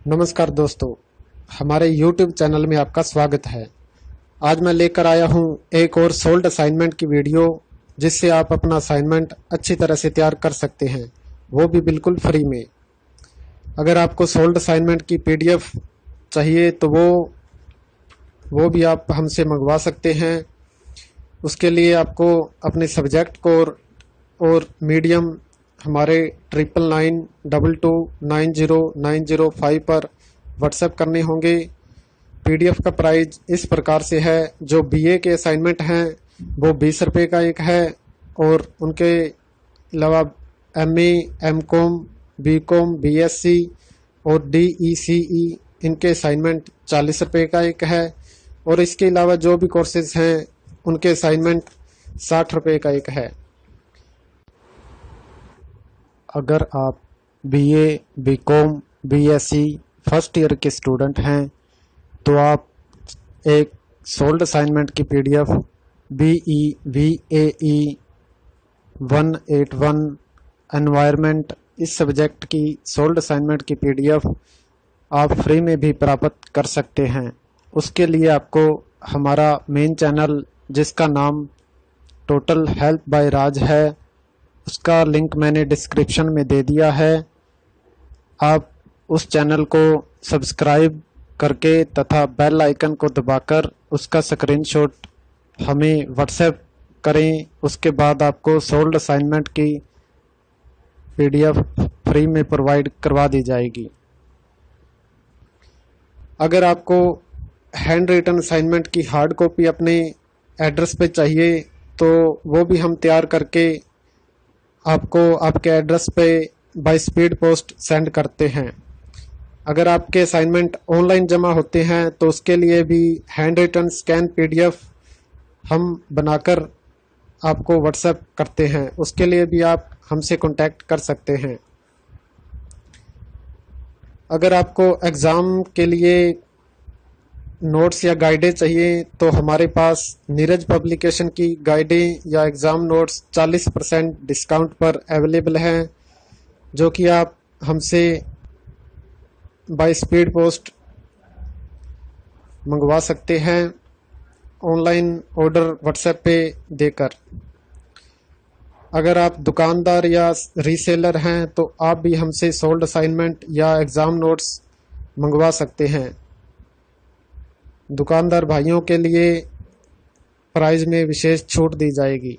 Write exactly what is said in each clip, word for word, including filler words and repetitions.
नमस्कार दोस्तों, हमारे यूट्यूब चैनल में आपका स्वागत है। आज मैं लेकर आया हूं एक और सोल्ड असाइनमेंट की वीडियो, जिससे आप अपना असाइनमेंट अच्छी तरह से तैयार कर सकते हैं, वो भी बिल्कुल फ्री में। अगर आपको सोल्ड असाइनमेंट की पीडीएफ चाहिए तो वो वो भी आप हमसे मंगवा सकते हैं। उसके लिए आपको अपने सब्जेक्ट को और, और मीडियम हमारे triple nine double two nine zero nine zero five पर व्हाट्सएप करने होंगे। पीडीएफ का प्राइस इस प्रकार से है, जो बीए के असाइनमेंट हैं वो बीस रुपये का एक है, और उनके अलावा एमए, एमकॉम, बीकॉम, बीएससी और डीईसीई इनके असाइनमेंट चालीस रुपये का एक है, और इसके अलावा जो भी कोर्सेज हैं उनके असाइनमेंट साठ रुपये का एक है। अगर आप BA, BCom, BSc first year के स्टूडेंट हैं तो आप एक सोल्ड असाइनमेंट की PDF be वीएई one eight one environment इस सब्जेक्ट की सोल्ड असाइनमेंट की पीडीएफ आप फ्री में भी प्राप्त कर सकते हैं। उसके लिए आपको हमारा मेन चैनल, जिसका नाम टोटल हेल्प बाय राज है, उसका लिंक मैंने डिस्क्रिप्शन में दे दिया है। आप उस चैनल को सब्सक्राइब करके तथा बेल आइकन को दबाकर उसका स्क्रीनशॉट हमें व्हाट्सएप करें। उसके बाद आपको सोल्ड असाइनमेंट की पीडीएफ फ्री में प्रोवाइड करवा दी जाएगी। अगर आपको हैंड रिटन असाइनमेंट की हार्ड कॉपी अपने एड्रेस पे चाहिए तो वो भी हम तैयार करके आपको आपके एड्रेस पे बाय स्पीड पोस्ट सेंड करते हैं। अगर आपके असाइनमेंट ऑनलाइन जमा होते हैं तो उसके लिए भी हैंड रिटन स्कैन पीडीएफ हम बनाकर आपको व्हाट्सएप करते हैं। उसके लिए भी आप हमसे कांटेक्ट कर सकते हैं। अगर आपको एग्ज़ाम के लिए नोट्स या गाइडें चाहिए तो हमारे पास नीरज पब्लिकेशन की गाइडें या एग्ज़ाम नोट्स चालीस परसेंट डिस्काउंट पर अवेलेबल हैं, जो कि आप हमसे बाय स्पीड पोस्ट मंगवा सकते हैं, ऑनलाइन ऑर्डर व्हाट्सएप पे देकर। अगर आप दुकानदार या रीसेलर हैं तो आप भी हमसे सोल्ड असाइनमेंट या एग्ज़ाम नोट्स मंगवा सकते हैं। दुकानदार भाइयों के लिए प्राइस में विशेष छूट दी जाएगी।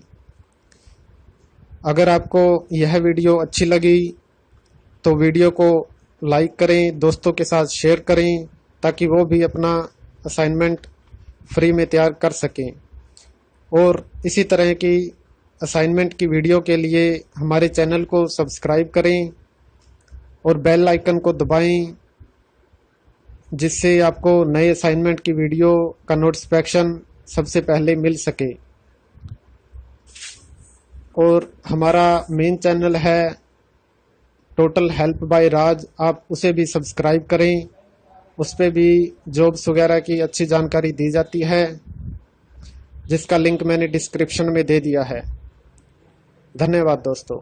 अगर आपको यह वीडियो अच्छी लगी तो वीडियो को लाइक करें, दोस्तों के साथ शेयर करें, ताकि वो भी अपना असाइनमेंट फ्री में तैयार कर सकें। और इसी तरह की असाइनमेंट की वीडियो के लिए हमारे चैनल को सब्सक्राइब करें और बेल आइकन को दबाएं, जिससे आपको नए असाइनमेंट की वीडियो का नोटिफिकेशन सबसे पहले मिल सके। और हमारा मेन चैनल है टोटल हेल्प बाय राज, आप उसे भी सब्सक्राइब करें। उस पर भी जॉब्स वगैरह की अच्छी जानकारी दी जाती है, जिसका लिंक मैंने डिस्क्रिप्शन में दे दिया है। धन्यवाद दोस्तों।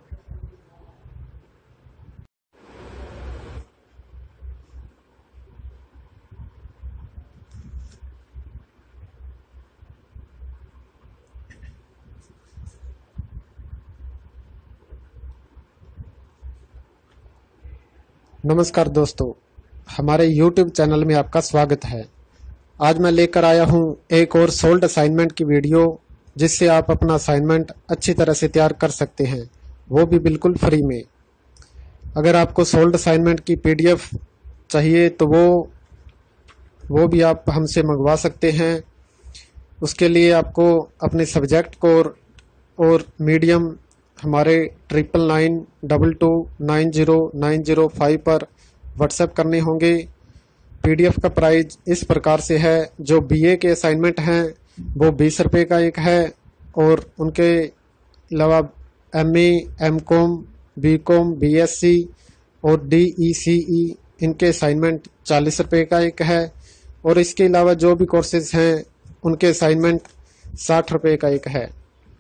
नमस्कार दोस्तों, हमारे यूट्यूब चैनल में आपका स्वागत है। आज मैं लेकर आया हूं एक और सोल्ड असाइनमेंट की वीडियो, जिससे आप अपना असाइनमेंट अच्छी तरह से तैयार कर सकते हैं, वो भी बिल्कुल फ्री में। अगर आपको सोल्ड असाइनमेंट की पीडीएफ चाहिए तो वो वो भी आप हमसे मंगवा सकते हैं। उसके लिए आपको अपने सब्जेक्ट को और, और मीडियम हमारे triple nine double two nine zero nine zero five पर व्हाट्सएप करने होंगे। पीडीएफ का प्राइस इस प्रकार से है, जो बीए के असाइनमेंट हैं वो बीस रुपये का एक है, और उनके अलावा एमए, एमकॉम, बीकॉम, बीएससी और डीईसीई इनके असाइनमेंट चालीस रुपये का एक है, और इसके अलावा जो भी कोर्सेज हैं उनके असाइनमेंट साठ रुपये का एक है।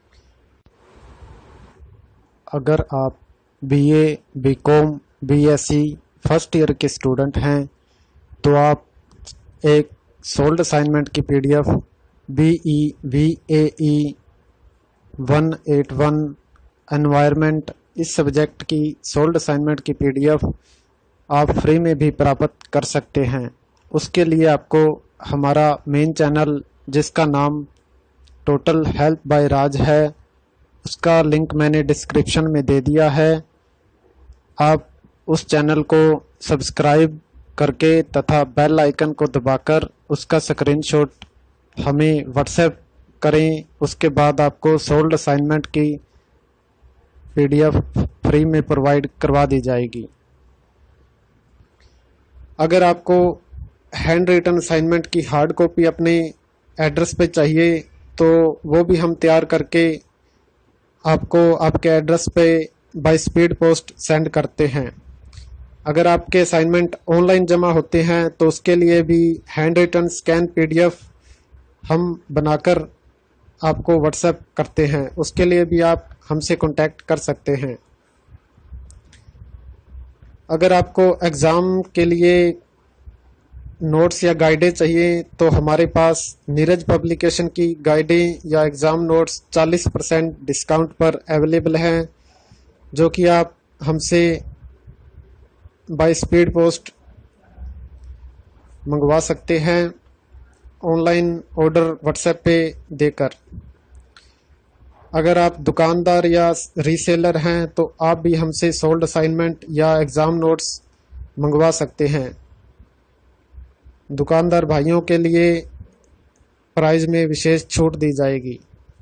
अगर आप BA, BCom, BSc first year के स्टूडेंट हैं तो आप एक सोल्ड असाइनमेंट की PDF B E V A E one eight one environment इस सब्जेक्ट की सोल्ड असाइनमेंट की पीडीएफ आप फ्री में भी प्राप्त कर सकते हैं। उसके लिए आपको हमारा मेन चैनल, जिसका नाम टोटल हेल्प बाय राज है, उसका लिंक मैंने डिस्क्रिप्शन में दे दिया है। आप उस चैनल को सब्सक्राइब करके तथा बेल आइकन को दबाकर उसका स्क्रीनशॉट हमें व्हाट्सएप करें। उसके बाद आपको सोल्ड असाइनमेंट की पीडीएफ फ्री में प्रोवाइड करवा दी जाएगी। अगर आपको हैंड रिटन असाइनमेंट की हार्ड कॉपी अपने एड्रेस पे चाहिए तो वो भी हम तैयार करके आपको आपके एड्रेस पे बाय स्पीड पोस्ट सेंड करते हैं। अगर आपके असाइनमेंट ऑनलाइन जमा होते हैं तो उसके लिए भी हैंड रिटन स्कैन पीडीएफ हम बनाकर आपको व्हाट्सएप करते हैं। उसके लिए भी आप हमसे कांटेक्ट कर सकते हैं। अगर आपको एग्ज़ाम के लिए नोट्स या गाइडें चाहिए तो हमारे पास नीरज पब्लिकेशन की गाइडें या एग्ज़ाम नोट्स चालीस परसेंट डिस्काउंट पर अवेलेबल हैं, जो कि आप हमसे बाय स्पीड पोस्ट मंगवा सकते हैं, ऑनलाइन ऑर्डर व्हाट्सएप पे देकर। अगर आप दुकानदार या रीसेलर हैं तो आप भी हमसे सोल्ड असाइनमेंट या एग्ज़ाम नोट्स मंगवा सकते हैं। दुकानदार भाइयों के लिए प्राइस में विशेष छूट दी जाएगी।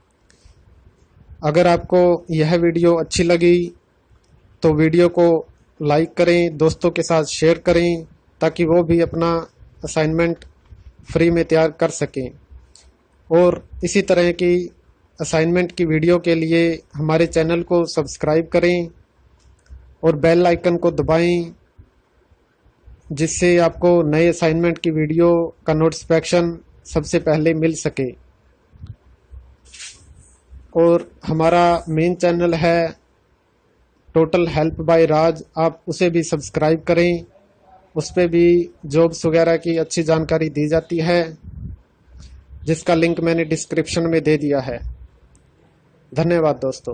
अगर आपको यह वीडियो अच्छी लगी तो वीडियो को लाइक करें, दोस्तों के साथ शेयर करें, ताकि वो भी अपना असाइनमेंट फ्री में तैयार कर सकें। और इसी तरह की असाइनमेंट की वीडियो के लिए हमारे चैनल को सब्सक्राइब करें और बेल आइकन को दबाएं, जिससे आपको नए असाइनमेंट की वीडियो का नोटिफिकेशन सबसे पहले मिल सके। और हमारा मेन चैनल है टोटल हेल्प बाय राज, आप उसे भी सब्सक्राइब करें। उस पर भी जॉब्स वगैरह की अच्छी जानकारी दी जाती है, जिसका लिंक मैंने डिस्क्रिप्शन में दे दिया है। धन्यवाद दोस्तों।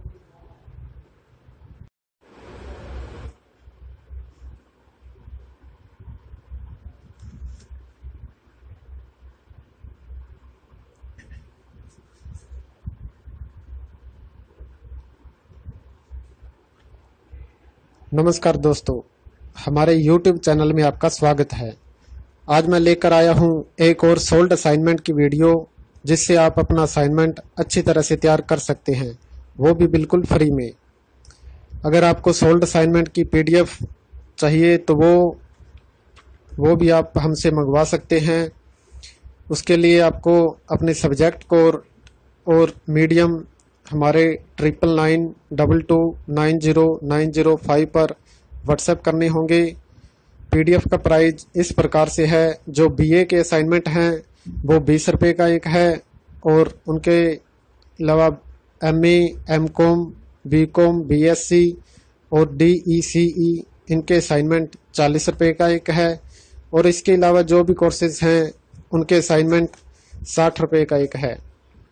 नमस्कार दोस्तों, हमारे यूट्यूब चैनल में आपका स्वागत है। आज मैं लेकर आया हूं एक और सोल्ड असाइनमेंट की वीडियो, जिससे आप अपना असाइनमेंट अच्छी तरह से तैयार कर सकते हैं, वो भी बिल्कुल फ्री में। अगर आपको सोल्ड असाइनमेंट की पीडीएफ चाहिए तो वो वो भी आप हमसे मंगवा सकते हैं। उसके लिए आपको अपने सब्जेक्ट को और, और मीडियम हमारे triple nine double two nine zero nine zero five पर व्हाट्सएप करने होंगे। पीडीएफ का प्राइस इस प्रकार से है, जो बीए के असाइनमेंट हैं वो बीस रुपये का एक है, और उनके अलावा एमए, एमकॉम, बीकॉम, बीएससी और डीईसीई इनके असाइनमेंट चालीस रुपये का एक है, और इसके अलावा जो भी कोर्सेज हैं उनके असाइनमेंट साठ रुपये का एक है।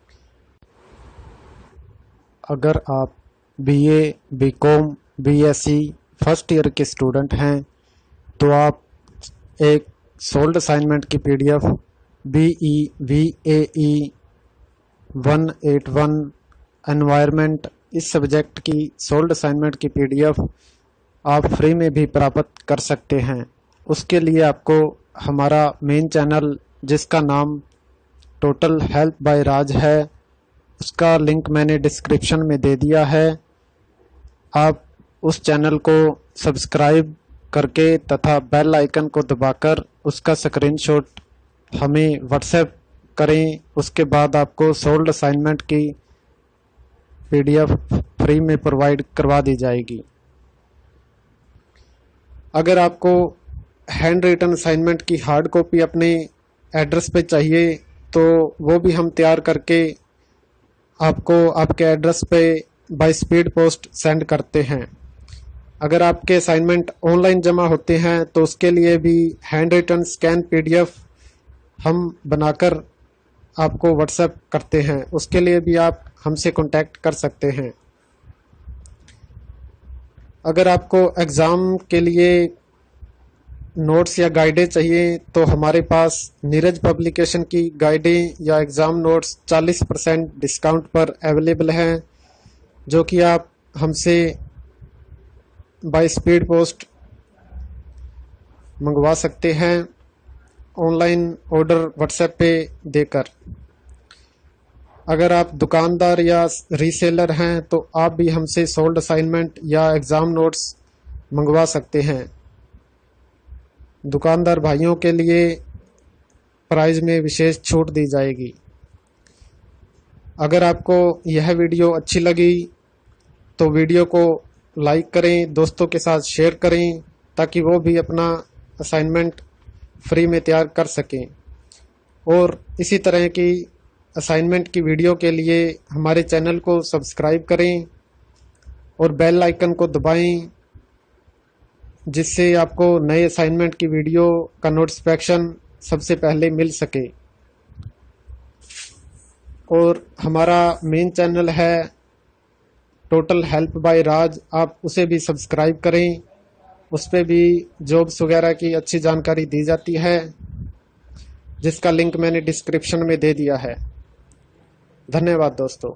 अगर आप BA, BCom, BSc first year के स्टूडेंट हैं तो आप एक सोल्ड असाइनमेंट की PDF B E V A E one eight one environment इस सब्जेक्ट की सोल्ड असाइनमेंट की पीडीएफ आप फ्री में भी प्राप्त कर सकते हैं। उसके लिए आपको हमारा मेन चैनल, जिसका नाम टोटल हेल्प बाय राज है, उसका लिंक मैंने डिस्क्रिप्शन में दे दिया है। आप उस चैनल को सब्सक्राइब करके तथा बेल आइकन को दबाकर उसका स्क्रीनशॉट हमें व्हाट्सएप करें। उसके बाद आपको सोल्ड असाइनमेंट की पीडीएफ फ्री में प्रोवाइड करवा दी जाएगी। अगर आपको हैंड रिटन असाइनमेंट की हार्ड कॉपी अपने एड्रेस पे चाहिए तो वो भी हम तैयार करके आपको आपके एड्रेस पे बाय स्पीड पोस्ट सेंड करते हैं। अगर आपके असाइनमेंट ऑनलाइन जमा होते हैं तो उसके लिए भी हैंड रिटन स्कैन पीडीएफ हम बनाकर आपको व्हाट्सएप करते हैं। उसके लिए भी आप हमसे कांटेक्ट कर सकते हैं। अगर आपको एग्ज़ाम के लिए नोट्स या गाइडें चाहिए तो हमारे पास नीरज पब्लिकेशन की गाइडें या एग्ज़ाम नोट्स चालीस परसेंट डिस्काउंट पर अवेलेबल हैं, जो कि आप हमसे बाय स्पीड पोस्ट मंगवा सकते हैं ऑनलाइन ऑर्डर व्हाट्सएप पे देकर। अगर आप दुकानदार या रीसेलर हैं तो आप भी हमसे सोल्ड असाइनमेंट या एग्ज़ाम नोट्स मंगवा सकते हैं। दुकानदार भाइयों के लिए प्राइस में विशेष छूट दी जाएगी। अगर आपको यह वीडियो अच्छी लगी तो वीडियो को लाइक करें, दोस्तों के साथ शेयर करें, ताकि वो भी अपना असाइनमेंट फ्री में तैयार कर सकें। और इसी तरह की असाइनमेंट की वीडियो के लिए हमारे चैनल को सब्सक्राइब करें और बेल आइकन को दबाएं, जिससे आपको नए असाइनमेंट की वीडियो का नोटिफिकेशन सबसे पहले मिल सके। और हमारा मेन चैनल है टोटल हेल्प बाय राज, आप उसे भी सब्सक्राइब करें। उस पर भी जॉब्स वगैरह की अच्छी जानकारी दी जाती है, जिसका लिंक मैंने डिस्क्रिप्शन में दे दिया है। धन्यवाद दोस्तों।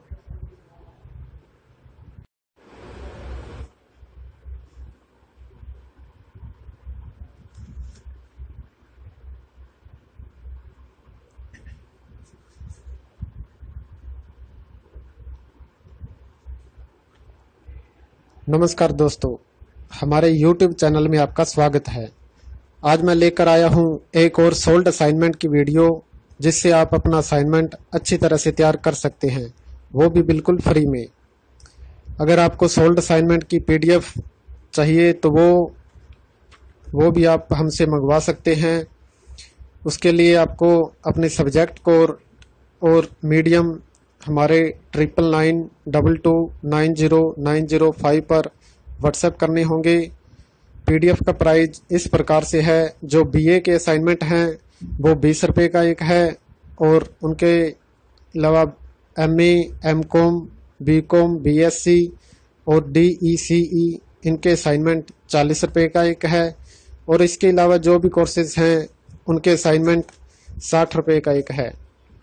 नमस्कार दोस्तों, हमारे यूट्यूब चैनल में आपका स्वागत है। आज मैं लेकर आया हूं एक और सोल्ड असाइनमेंट की वीडियो, जिससे आप अपना असाइनमेंट अच्छी तरह से तैयार कर सकते हैं, वो भी बिल्कुल फ्री में। अगर आपको सोल्ड असाइनमेंट की पीडीएफ चाहिए तो वो वो भी आप हमसे मंगवा सकते हैं। उसके लिए आपको अपने सब्जेक्ट को और, और मीडियम हमारे triple nine double two nine zero nine zero five पर व्हाट्सएप करने होंगे। पीडीएफ का प्राइस इस प्रकार से है, जो बीए के असाइनमेंट हैं वो बीस रुपये का एक है, और उनके अलावा एमए, एमकॉम, बीकॉम, बीएससी और डीईसीई इनके असाइनमेंट चालीस रुपये का एक है, और इसके अलावा जो भी कोर्सेज हैं उनके असाइनमेंट साठ रुपये का एक है।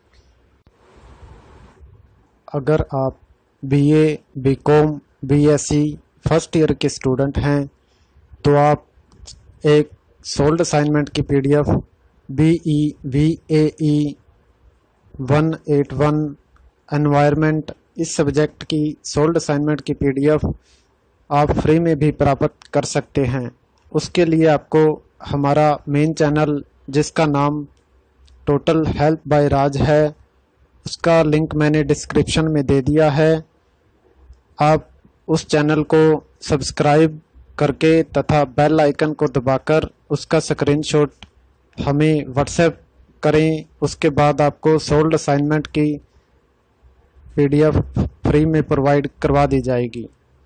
अगर आप BA, BCom, BSc first year के स्टूडेंट हैं तो आप एक सोल्ड असाइनमेंट की PDF be वीएई one eight one environment इस सब्जेक्ट की सोल्ड असाइनमेंट की पीडीएफ आप फ्री में भी प्राप्त कर सकते हैं। उसके लिए आपको हमारा मेन चैनल, जिसका नाम टोटल हेल्प बाय राज है, उसका लिंक मैंने डिस्क्रिप्शन में दे दिया है। आप उस चैनल को सब्सक्राइब करके तथा बेल आइकन को दबाकर उसका स्क्रीनशॉट हमें व्हाट्सएप करें। उसके बाद आपको सोल्ड असाइनमेंट की पीडीएफ फ्री में प्रोवाइड करवा दी जाएगी।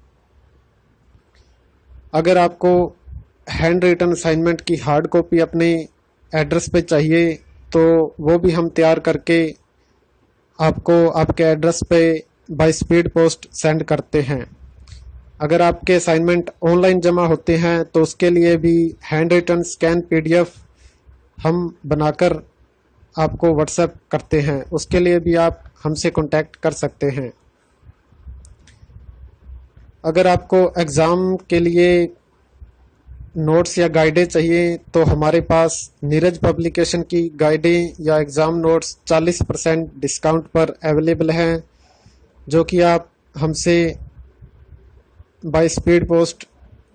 अगर आपको हैंड रिटन असाइनमेंट की हार्ड कॉपी अपने एड्रेस पे चाहिए तो वो भी हम तैयार करके आपको आपके एड्रेस पे बाय स्पीड पोस्ट सेंड करते हैं। अगर आपके असाइनमेंट ऑनलाइन जमा होते हैं तो उसके लिए भी हैंड रिटन स्कैन पीडीएफ हम बनाकर आपको व्हाट्सएप करते हैं। उसके लिए भी आप हमसे कांटेक्ट कर सकते हैं। अगर आपको एग्ज़ाम के लिए नोट्स या गाइडें चाहिए तो हमारे पास नीरज पब्लिकेशन की गाइडें या एग्ज़ाम नोट्स चालीस परसेंट डिस्काउंट पर अवेलेबल हैं, जो कि आप हमसे बाय स्पीड पोस्ट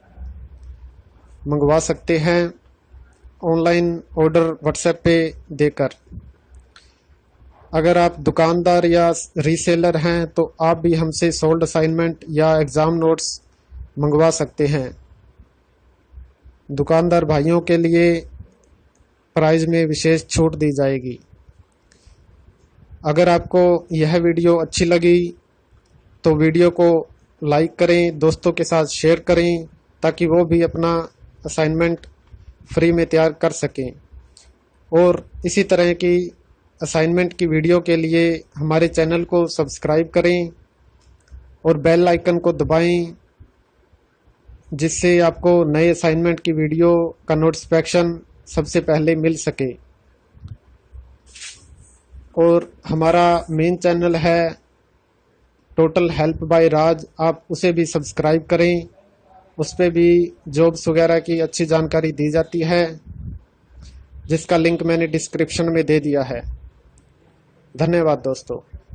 मंगवा सकते हैं ऑनलाइन ऑर्डर व्हाट्सएप पे देकर। अगर आप दुकानदार या रीसेलर हैं तो आप भी हमसे सोल्ड असाइनमेंट या एग्ज़ाम नोट्स मंगवा सकते हैं। दुकानदार भाइयों के लिए प्राइस में विशेष छूट दी जाएगी। अगर आपको यह वीडियो अच्छी लगी तो वीडियो को लाइक करें, दोस्तों के साथ शेयर करें, ताकि वो भी अपना असाइनमेंट फ्री में तैयार कर सकें। और इसी तरह की असाइनमेंट की वीडियो का नोटिफिकेशन सबसे पहले मिल सके। धन्यवाद दोस्तों। ताकि वो भी अपना असाइनमेंट फ्री में तैयार कर सकें। और इसी तरह की असाइनमेंट की वीडियो के लिए हमारे चैनल को सब्सक्राइब करें और बेल आइकन को दबाएं, जिससे आपको नए असाइनमेंट की वीडियो का नोटिफिकेशन सबसे पहले मिल सके। और हमारा मेन चैनल है टोटल हेल्प बाय राज, आप उसे भी सब्सक्राइब करें। उस पर भी जॉब्स वगैरह की अच्छी जानकारी दी जाती है, जिसका लिंक मैंने डिस्क्रिप्शन में दे दिया है। धन्यवाद दोस्तों।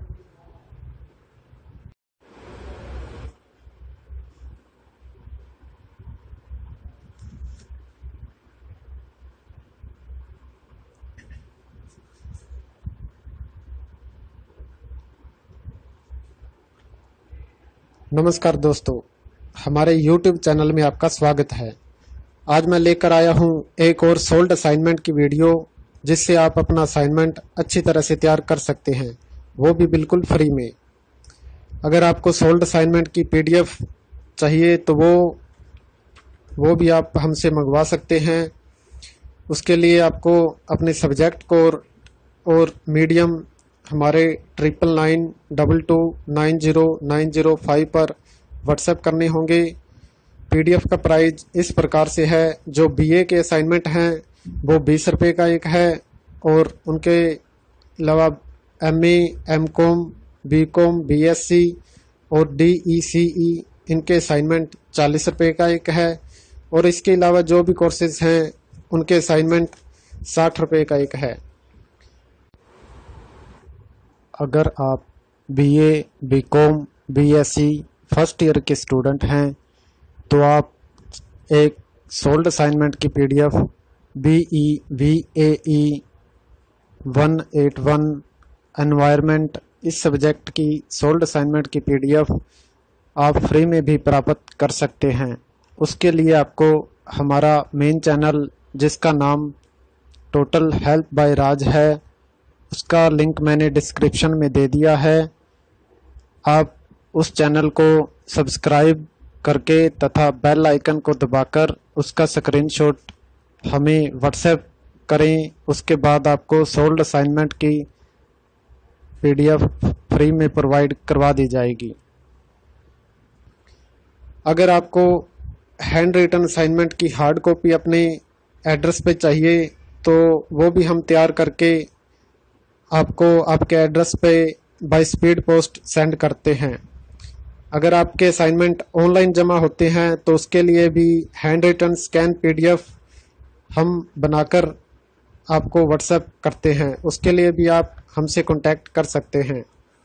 नमस्कार दोस्तों, हमारे यूट्यूब चैनल में आपका स्वागत है। आज मैं लेकर आया हूं एक और सोल्ड असाइनमेंट की वीडियो, जिससे आप अपना असाइनमेंट अच्छी तरह से तैयार कर सकते हैं, वो भी बिल्कुल फ्री में। अगर आपको सोल्ड असाइनमेंट की पीडीएफ चाहिए तो वो वो भी आप हमसे मंगवा सकते हैं। उसके लिए आपको अपने सब्जेक्ट कोड और मीडियम हमारे triple nine double two nine zero nine zero five पर व्हाट्सएप करने होंगे। पीडीएफ का प्राइस इस प्रकार से है, जो बीए के असाइनमेंट हैं वो बीस रुपये का एक है, और उनके अलावा एमए, एमकॉम, बीकॉम, बीएससी और डीईसीई इनके असाइनमेंट चालीस रुपये का एक है, और इसके अलावा जो भी कोर्सेज हैं उनके असाइनमेंट साठ रुपये का एक है। अगर आप BA, BCom, BSc first year के स्टूडेंट हैं तो आप एक सोल्ड असाइनमेंट की PDF be वीएई one eight one environment इस सब्जेक्ट की सोल्ड असाइनमेंट की पीडीएफ आप फ्री में भी प्राप्त कर सकते हैं। उसके लिए आपको हमारा मेन चैनल, जिसका नाम टोटल हेल्प बाय राज है, उसका लिंक मैंने डिस्क्रिप्शन में दे दिया है। आप उस चैनल को सब्सक्राइब करके तथा बेल आइकन को दबाकर उसका स्क्रीनशॉट हमें व्हाट्सएप करें। उसके बाद आपको सोल्ड असाइनमेंट की पीडीएफ फ्री में प्रोवाइड करवा दी जाएगी। अगर आपको हैंड रिटन असाइनमेंट की हार्ड कॉपी अपने एड्रेस पे चाहिए तो वो भी हम तैयार करके आपको आपके एड्रेस पे बाय स्पीड पोस्ट सेंड करते हैं। अगर आपके असाइनमेंट ऑनलाइन जमा होते हैं तो उसके लिए भी हैंड रिटन स्कैन पीडीएफ हम बनाकर आपको व्हाट्सएप करते हैं। उसके लिए भी आप हमसे कांटेक्ट कर सकते हैं।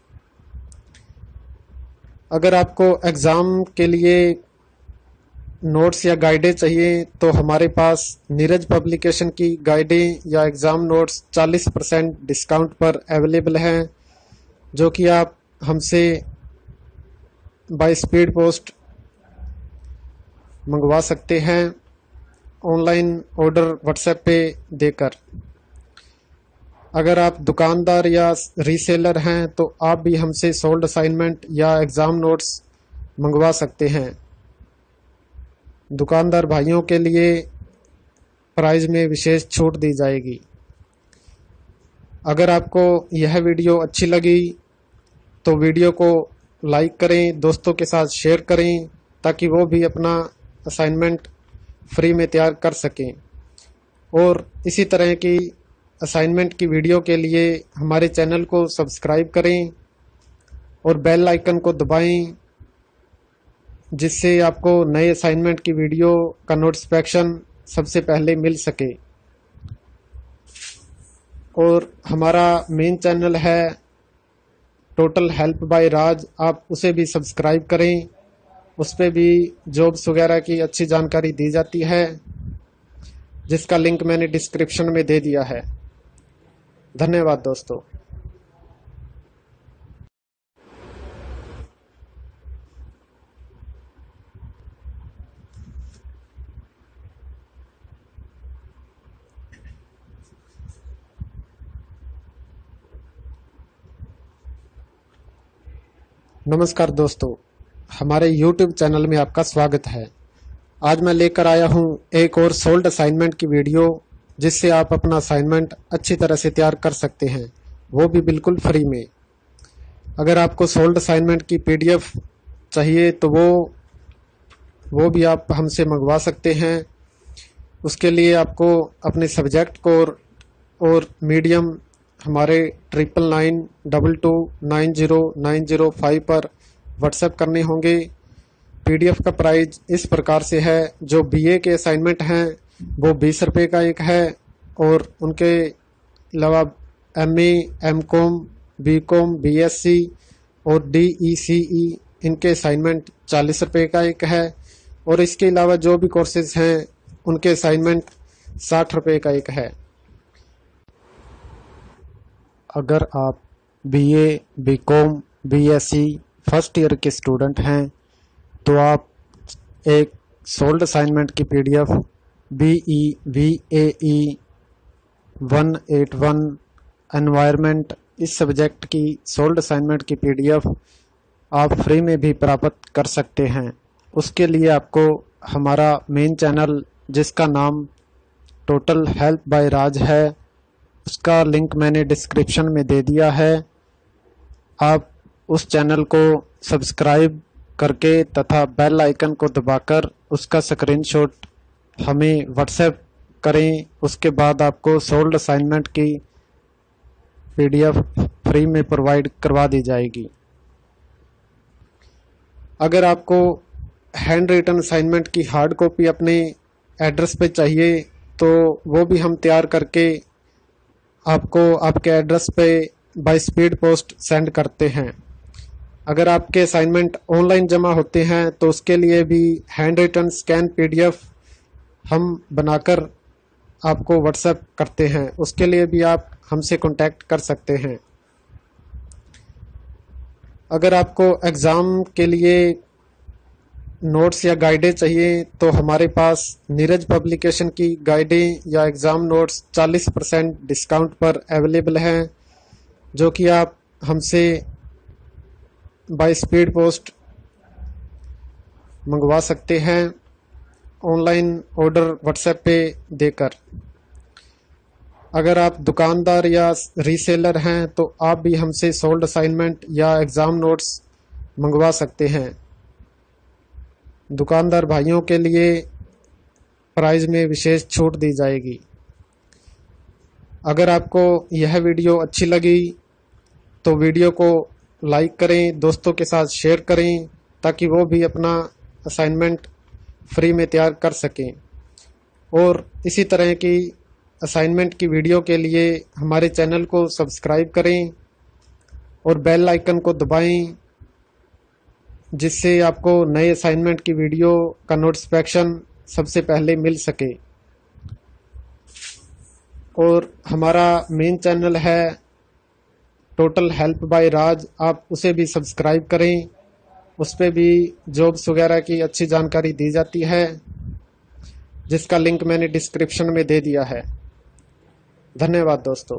अगर आपको एग्ज़ाम के लिए नोट्स या गाइडें चाहिए तो हमारे पास नीरज पब्लिकेशन की गाइडें या एग्ज़ाम नोट्स चालीस परसेंट डिस्काउंट पर अवेलेबल हैं, जो कि आप हमसे बाय स्पीड पोस्ट मंगवा सकते हैं, ऑनलाइन ऑर्डर व्हाट्सएप पे देकर। अगर आप दुकानदार या रीसेलर हैं तो आप भी हमसे सोल्ड असाइनमेंट या एग्ज़ाम नोट्स मंगवा सकते हैं। दुकानदार भाइयों के लिए प्राइस में विशेष छूट दी जाएगी। अगर आपको यह वीडियो अच्छी लगी तो वीडियो को लाइक करें, दोस्तों के साथ शेयर करें, ताकि वो भी अपना असाइनमेंट फ्री में तैयार कर सकें। और इसी तरह की असाइनमेंट की वीडियो के लिए हमारे चैनल को सब्सक्राइब करें और बेल आइकन को दबाएं, जिससे आपको नए असाइनमेंट की वीडियो का नोटिफिकेशन सबसे पहले मिल सके। और हमारा मेन चैनल है टोटल हेल्प बाय राज, आप उसे भी सब्सक्राइब करें। उस पर भी जॉब्स वगैरह की अच्छी जानकारी दी जाती है, जिसका लिंक मैंने डिस्क्रिप्शन में दे दिया है। धन्यवाद दोस्तों। नमस्कार दोस्तों, हमारे यूट्यूब चैनल में आपका स्वागत है। आज मैं लेकर आया हूं एक और सोल्ड असाइनमेंट की वीडियो, जिससे आप अपना असाइनमेंट अच्छी तरह से तैयार कर सकते हैं, वो भी बिल्कुल फ्री में। अगर आपको सोल्ड असाइनमेंट की पीडीएफ चाहिए तो वो वो भी आप हमसे मंगवा सकते हैं। उसके लिए आपको अपने सब्जेक्ट कोड और मीडियम हमारे triple nine double two nine zero nine zero five पर व्हाट्सएप करने होंगे। पीडीएफ का प्राइस इस प्रकार से है, जो बीए के असाइनमेंट हैं वो बीस रुपये का एक है, और उनके अलावा एमए, एमकॉम, बीकॉम, बीएससी और डीईसीई इनके असाइनमेंट चालीस रुपये का एक है, और इसके अलावा जो भी कोर्सेज हैं उनके असाइनमेंट साठ रुपये का एक है। अगर आप BA, BCom, BSc first year के स्टूडेंट हैं तो आप एक सोल्ड असाइनमेंट की PDF be वीएई one eight one environment इस सब्जेक्ट की सोल्ड असाइनमेंट की पीडीएफ आप फ्री में भी प्राप्त कर सकते हैं। उसके लिए आपको हमारा मेन चैनल, जिसका नाम टोटल हेल्प बाय राज है, उसका लिंक मैंने डिस्क्रिप्शन में दे दिया है। आप उस चैनल को सब्सक्राइब करके तथा बेल आइकन को दबाकर उसका स्क्रीनशॉट हमें व्हाट्सएप करें। उसके बाद आपको सोल्ड असाइनमेंट की पीडीएफ फ्री में प्रोवाइड करवा दी जाएगी। अगर आपको हैंड रिटन असाइनमेंट की हार्ड कॉपी अपने एड्रेस पे चाहिए तो वो भी हम तैयार करके आपको आपके एड्रेस पे बाय स्पीड पोस्ट सेंड करते हैं। अगर आपके असाइनमेंट ऑनलाइन जमा होते हैं तो उसके लिए भी हैंड रिटन स्कैन पीडीएफ हम बनाकर आपको व्हाट्सएप करते हैं। उसके लिए भी आप हमसे कांटेक्ट कर सकते हैं। अगर आपको एग्ज़ाम के लिए नोट्स या गाइडें चाहिए तो हमारे पास नीरज पब्लिकेशन की गाइडें या एग्ज़ाम नोट्स चालीस परसेंट डिस्काउंट पर अवेलेबल हैं, जो कि आप हमसे बाय स्पीड पोस्ट मंगवा सकते हैं, ऑनलाइन ऑर्डर व्हाट्सएप पे देकर। अगर आप दुकानदार या रीसेलर हैं तो आप भी हमसे सोल्ड असाइनमेंट या एग्ज़ाम नोट्स मंगवा सकते हैं। दुकानदार भाइयों के लिए प्राइस में विशेष छूट दी जाएगी। अगर आपको यह वीडियो अच्छी लगी तो वीडियो को लाइक करें, दोस्तों के साथ शेयर करें, ताकि वो भी अपना असाइनमेंट फ्री में तैयार कर सकें। और इसी तरह की असाइनमेंट की वीडियो के लिए हमारे चैनल को सब्सक्राइब करें और बेल आइकन को दबाएं, जिससे आपको नए असाइनमेंट की वीडियो का नोटिफिकेशन सबसे पहले मिल सके। और हमारा मेन चैनल है टोटल हेल्प बाय राज, आप उसे भी सब्सक्राइब करें। उस पर भी जॉब्स वगैरह की अच्छी जानकारी दी जाती है, जिसका लिंक मैंने डिस्क्रिप्शन में दे दिया है। धन्यवाद दोस्तों।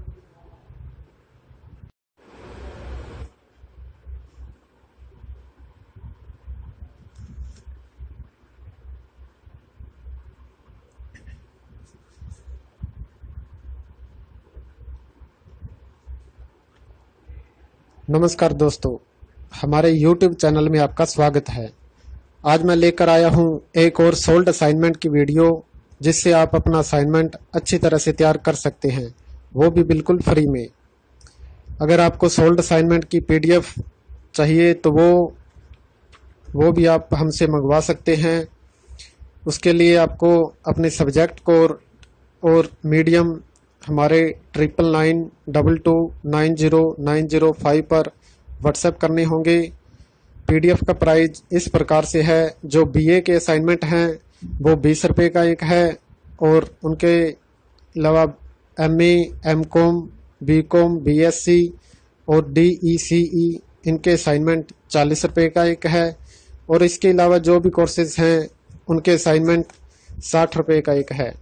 नमस्कार दोस्तों, हमारे यूट्यूब चैनल में आपका स्वागत है। आज मैं लेकर आया हूं एक और सोल्ड असाइनमेंट की वीडियो, जिससे आप अपना असाइनमेंट अच्छी तरह से तैयार कर सकते हैं, वो भी बिल्कुल फ्री में। अगर आपको सोल्ड असाइनमेंट की पीडीएफ चाहिए तो वो वो भी आप हमसे मंगवा सकते हैं। उसके लिए आपको अपने सब्जेक्ट कोड और मीडियम हमारे triple nine double two nine zero nine zero five पर व्हाट्सएप करने होंगे। पीडीएफ का प्राइस इस प्रकार से है, जो बीए के असाइनमेंट हैं वो बीस रुपये का एक है, और उनके अलावा एमए, एमकॉम, बीकॉम, बीएससी और डीईसीई इनके असाइनमेंट चालीस रुपये का एक है, और इसके अलावा जो भी कोर्सेज हैं उनके असाइनमेंट साठ रुपये का एक है।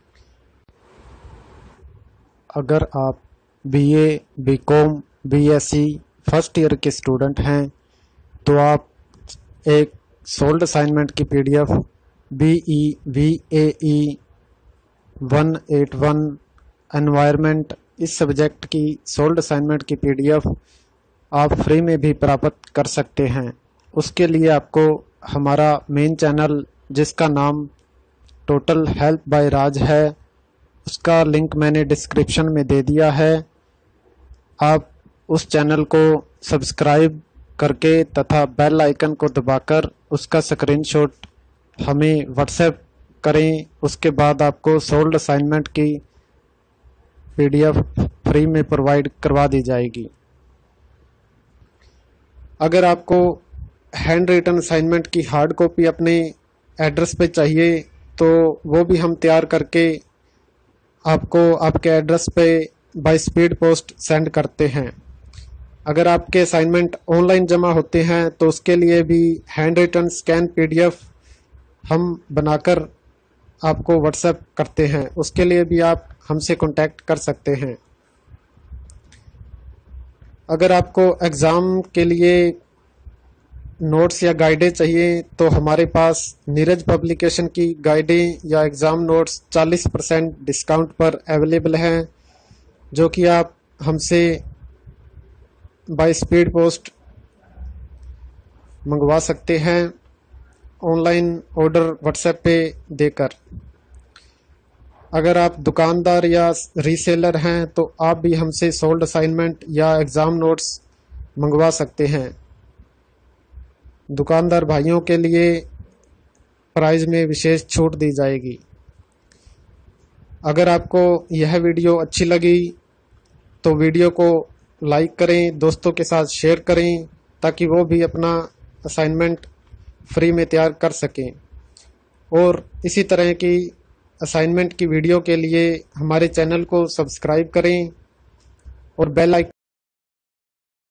अगर आप BA, BCom, BSc first year के स्टूडेंट हैं तो आप एक सोल्ड असाइनमेंट की PDF B E V A E one eight one environment, इस सब्जेक्ट की सोल्ड असाइनमेंट की पीडीएफ आप फ्री में भी प्राप्त कर सकते हैं। उसके लिए आपको हमारा मेन चैनल, जिसका नाम टोटल हेल्प बाय राज है, उसका लिंक मैंने डिस्क्रिप्शन में दे दिया है। आप उस चैनल को सब्सक्राइब करके तथा बेल आइकन को दबाकर उसका स्क्रीनशॉट हमें व्हाट्सएप करें। उसके बाद आपको सोल्ड असाइनमेंट की पीडीएफ फ्री में प्रोवाइड करवा दी जाएगी। अगर आपको हैंड रिटन असाइनमेंट की हार्ड कॉपी अपने एड्रेस पे चाहिए तो वो भी हम तैयार करके आपको आपके एड्रेस पे बाय स्पीड पोस्ट सेंड करते हैं। अगर आपके असाइनमेंट ऑनलाइन जमा होते हैं तो उसके लिए भी हैंड रिटन स्कैन पीडीएफ हम बनाकर आपको व्हाट्सएप करते हैं। उसके लिए भी आप हमसे कांटेक्ट कर सकते हैं। अगर आपको एग्ज़ाम के लिए नोट्स या गाइडें चाहिए तो हमारे पास नीरज पब्लिकेशन की गाइडें या एग्ज़ाम नोट्स चालीस परसेंट डिस्काउंट पर अवेलेबल हैं, जो कि आप हमसे बाय स्पीड पोस्ट मंगवा सकते हैं, ऑनलाइन ऑर्डर व्हाट्सएप पे देकर। अगर आप दुकानदार या रीसेलर हैं तो आप भी हमसे सोल्ड असाइनमेंट या एग्ज़ाम नोट्स मंगवा सकते हैं। दुकानदार भाइयों के लिए प्राइस में विशेष छूट दी जाएगी। अगर आपको यह वीडियो अच्छी लगी तो वीडियो को लाइक करें, दोस्तों के साथ शेयर करें, ताकि वो भी अपना असाइनमेंट फ्री में तैयार कर सकें। और इसी तरह की असाइनमेंट की वीडियो के लिए हमारे चैनल को सब्सक्राइब करें और बेल आइकन